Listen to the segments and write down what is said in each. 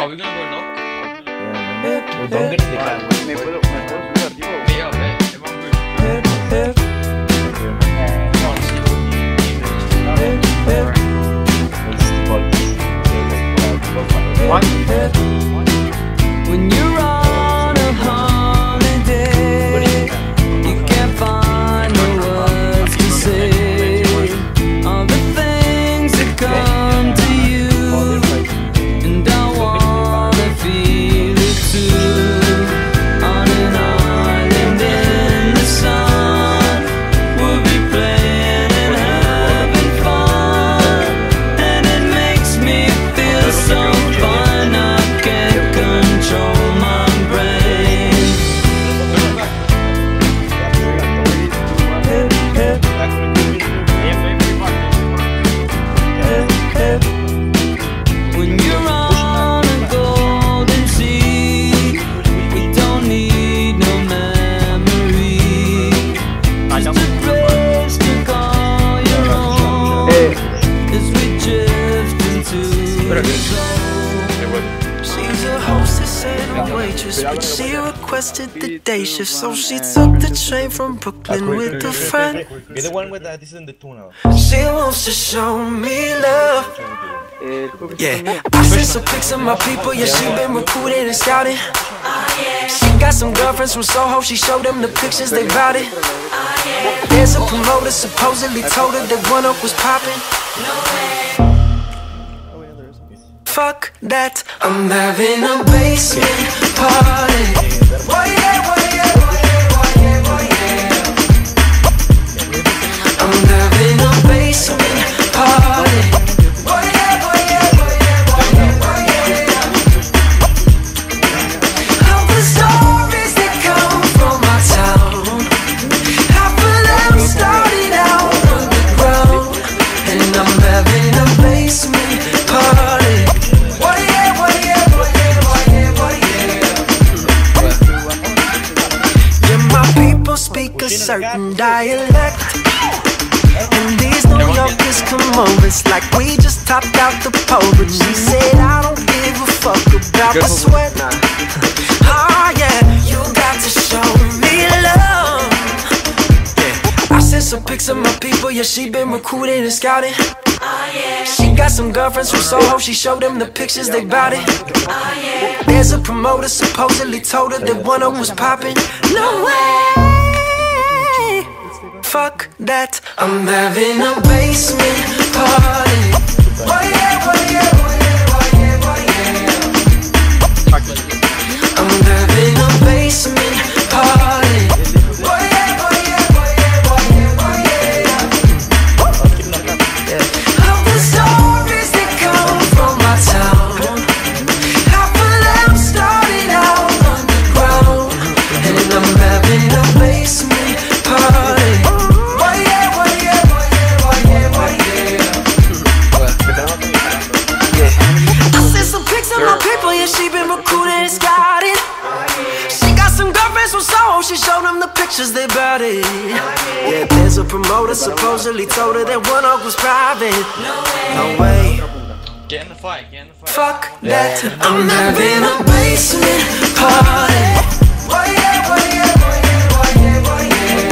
Are we gonna go knock? Well, don't get in the car. Me puedo subir arriba. Yeah, man. Everyone move. When you're on a holiday, you can't find the words to say all the things that come to you, and I wanna feel it too. On an island in the sun, we'll be playing and having fun, and it makes me feel so fun. I can't control my brain. When you're on a golden sea, we don't need no memory. Just a place to call your own as we drift into the zone. She's a hostess and a waitress, but she requested the day shift, so she took the train from Brooklyn with a friend. You're the one with that. This is in the tuna. She wants to show me love. Yeah, I seen some pics of my people. Yeah, she been recruited and scouted. She got some girlfriends from Soho. She showed them the pictures, they bout it. There's a promoter supposedly told her that one up was popping. Fuck that, I'm having a basement party. Why yeah, why yeah, why yeah, why yeah, why yeah. I'm having a basement party. Why yeah, why yeah, why yeah, why yeah, why yeah. All the stories that come from my town, half of them started out underground, and I'm having a basement party. Speak a certain dialect, and these New Yorkers come over. It's like we just topped out the pole. But she said, I don't give a fuck about the sweat. Oh yeah, you got to show me love. Yeah, I sent some pics of my people. Yeah, she been recruited and scouted. She got some girlfriends from Soho. She showed them the pictures, they bout it. There's a promoter supposedly told her that one of was popping. No way. Fuck that, I'm having a basement party. Why yeah, why yeah, why yeah, why yeah, why yeah. I'm having a basement party. Why yeah, why yeah, why yeah, why yeah, why yeah. All the stories that come from my town, half of them started out underground, and I'm having a basement party. She been recruited and scouted. She got some girlfriends from Soho. She showed them the pictures, they bout it. Yeah, there's a promoter supposedly told her that one up was private. No way. Get in the fight, get in the fight. Fuck that, I'm having a basement party. Why yeah, why yeah, why yeah, why yeah, why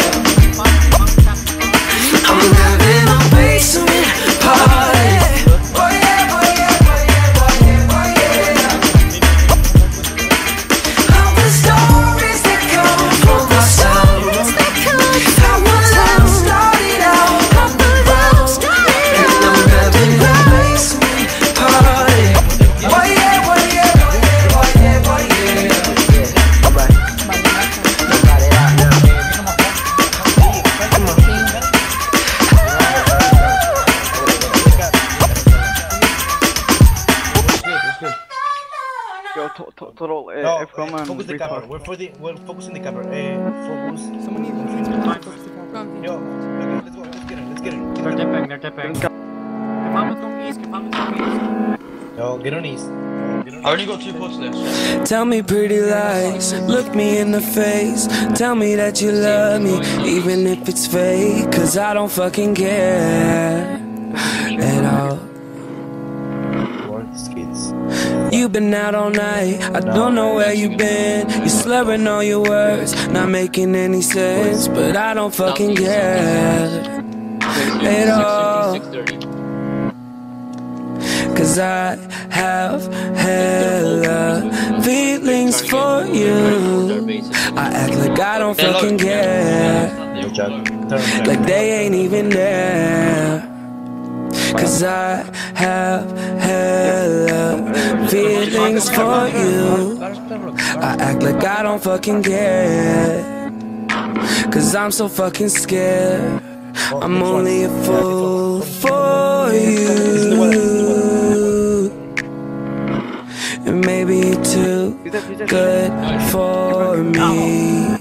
yeah. I'm having a basement party. Total, no, F-com and focus the camera. We're focusing the camera. Focus. Someone needs to Yo, let's go. Let's get it. They're dipping. Yo, get on east. I only got 2 pots left. Tell me pretty lies, look me in the face. Tell me that you love me, even if it's fake. Cause I don't fucking care at all. Work skits. You've been out all night, I don't know where you've been. You're slurring all your words, not making any sense. But I don't fucking care at all, 'cause I have hella feelings for you. I act like I don't fucking care, like they ain't even there. 'Cause I have hella feelings for you. I act like I don't fucking care, 'cause I'm so fucking scared. I'm only a fool for you, and maybe you're too good for me.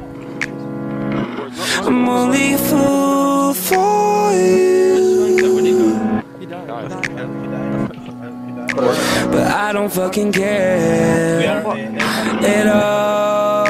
I'm only a fool for you, but I don't fucking care at all.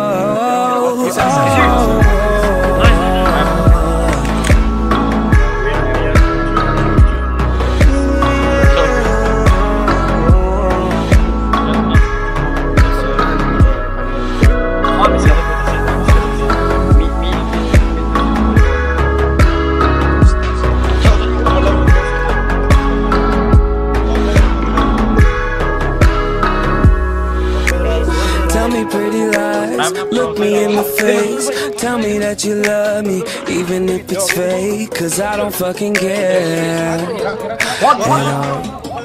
Pretty lies, look me in the face, tell me that you love me, even if it's fake, 'cause I don't fucking care at all.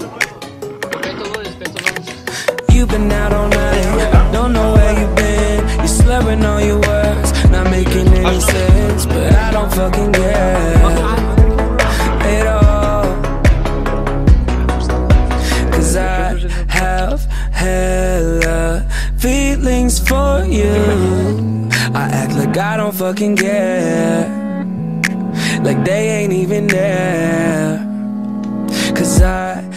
You've been out all night, I don't know where you've been. You're slurring all your words, not making any sense. But I don't fucking care at all, 'cause I have hella feelings for you. I act like I don't fucking care, like they ain't even there. 'Cause I